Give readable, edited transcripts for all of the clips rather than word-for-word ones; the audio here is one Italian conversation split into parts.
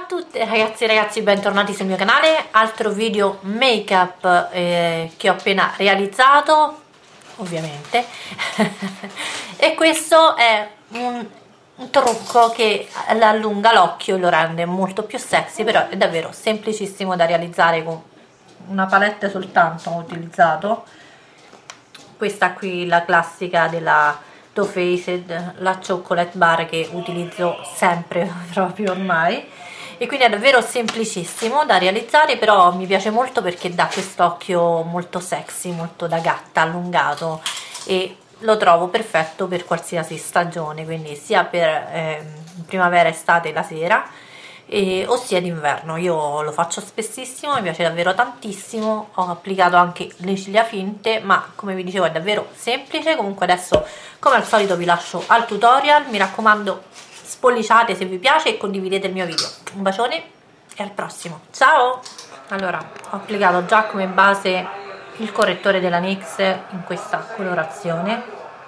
tutti ragazzi e ragazzi, bentornati sul mio canale. Altro video make up che ho appena realizzato, ovviamente. E questo è un trucco che allunga l'occhio e lo rende molto più sexy, però è davvero semplicissimo da realizzare. Con una palette soltanto ho utilizzato questa qui, la classica della Too Faced, la Chocolate Bar, che utilizzo sempre proprio ormai, e quindi è davvero semplicissimo da realizzare, però mi piace molto perché dà quest'occhio molto sexy, molto da gatta, allungato, e lo trovo perfetto per qualsiasi stagione, quindi sia per primavera, estate, la sera, ossia d'inverno. Io lo faccio spessissimo, mi piace davvero tantissimo. Ho applicato anche le ciglia finte, ma come vi dicevo è davvero semplice. Comunque adesso, come al solito, vi lascio al tutorial. Mi raccomando, spolliciate se vi piace e condividete il mio video. Un bacione e al prossimo, ciao! Allora, ho applicato già come base il correttore della NYX in questa colorazione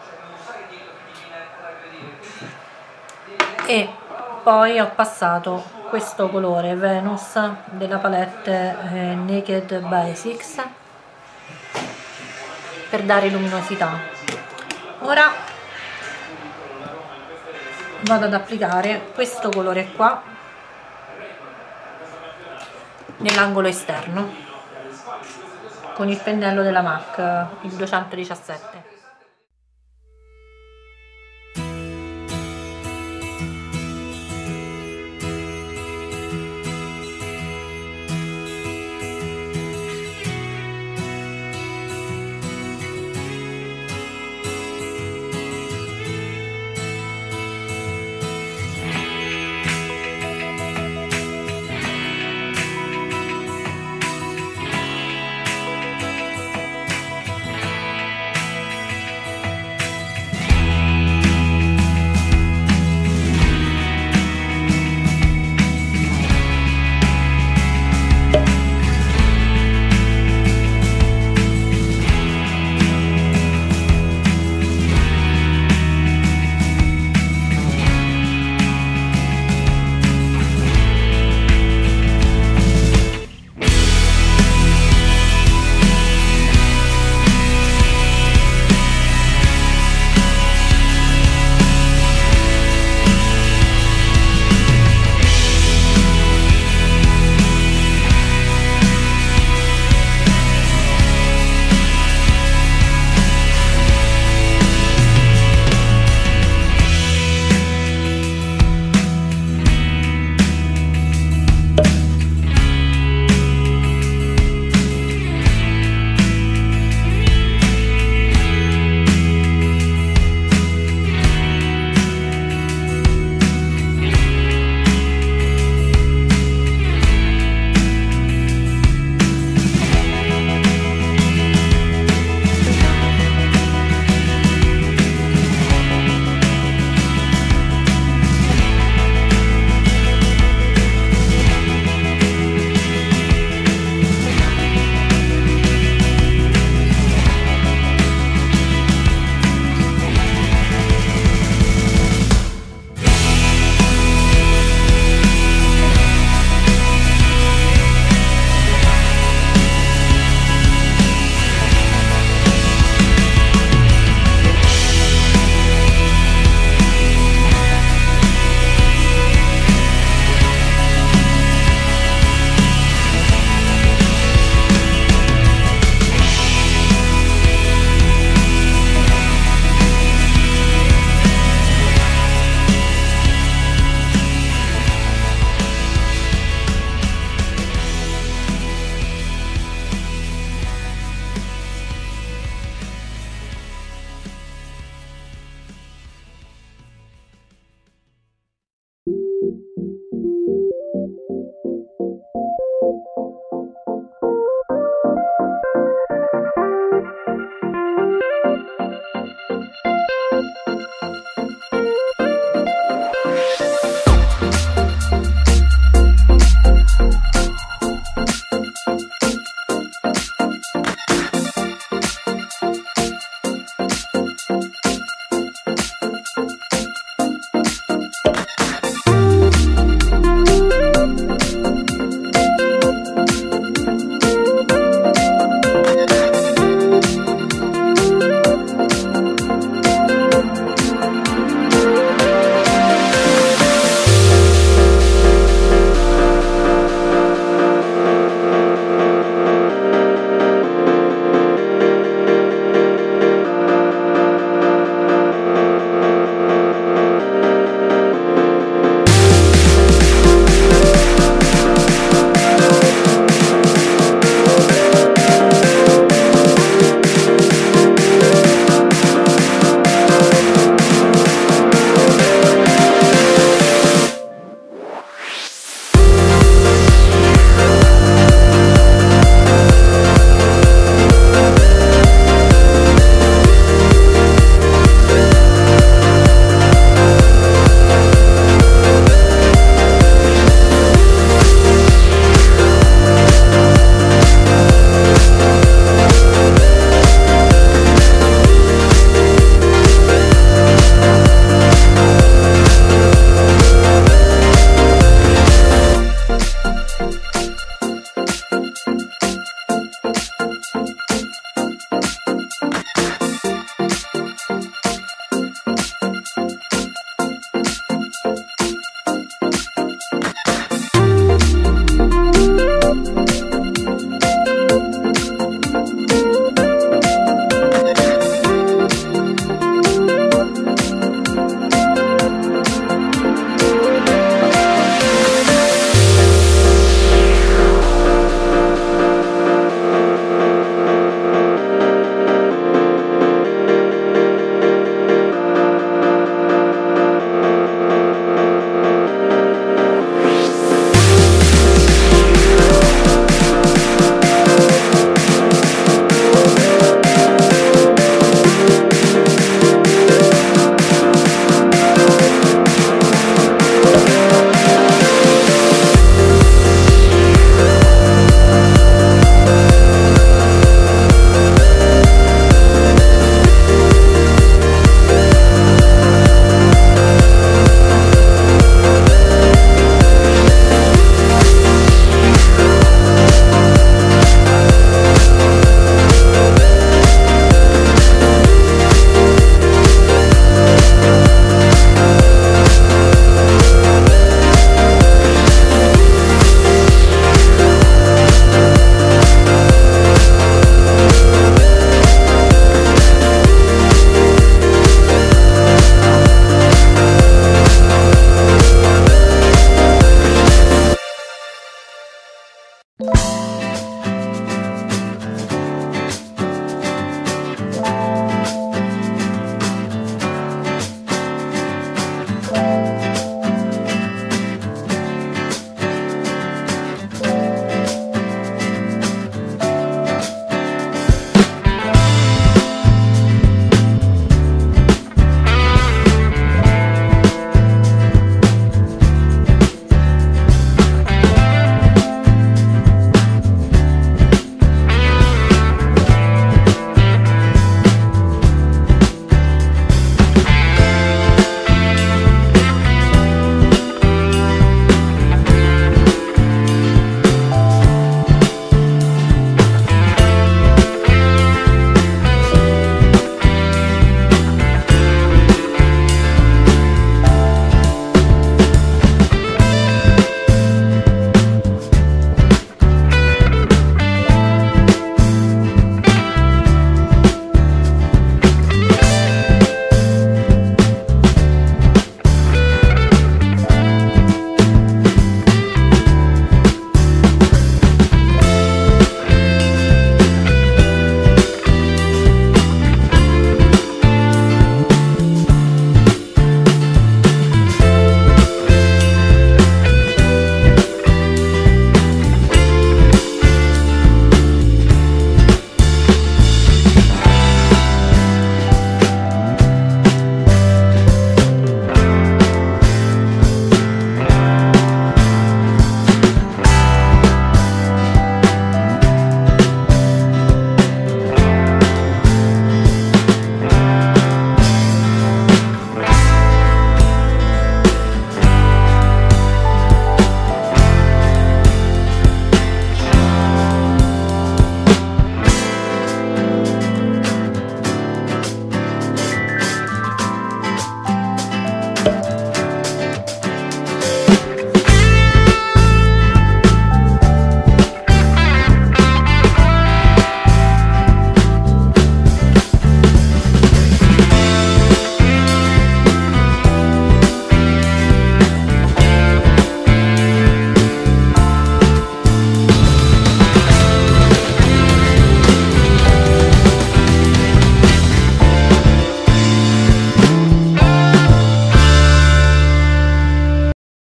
e poi ho passato questo colore Venus della palette Naked Basics per dare luminosità. Ora vado ad applicare questo colore qua nell'angolo esterno con il pennello della MAC, il 217.